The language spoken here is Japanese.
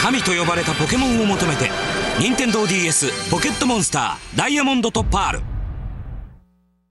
神と呼ばれたポケモンを求めて、任天堂 DS ポケットモンスターダイヤモンドとパール。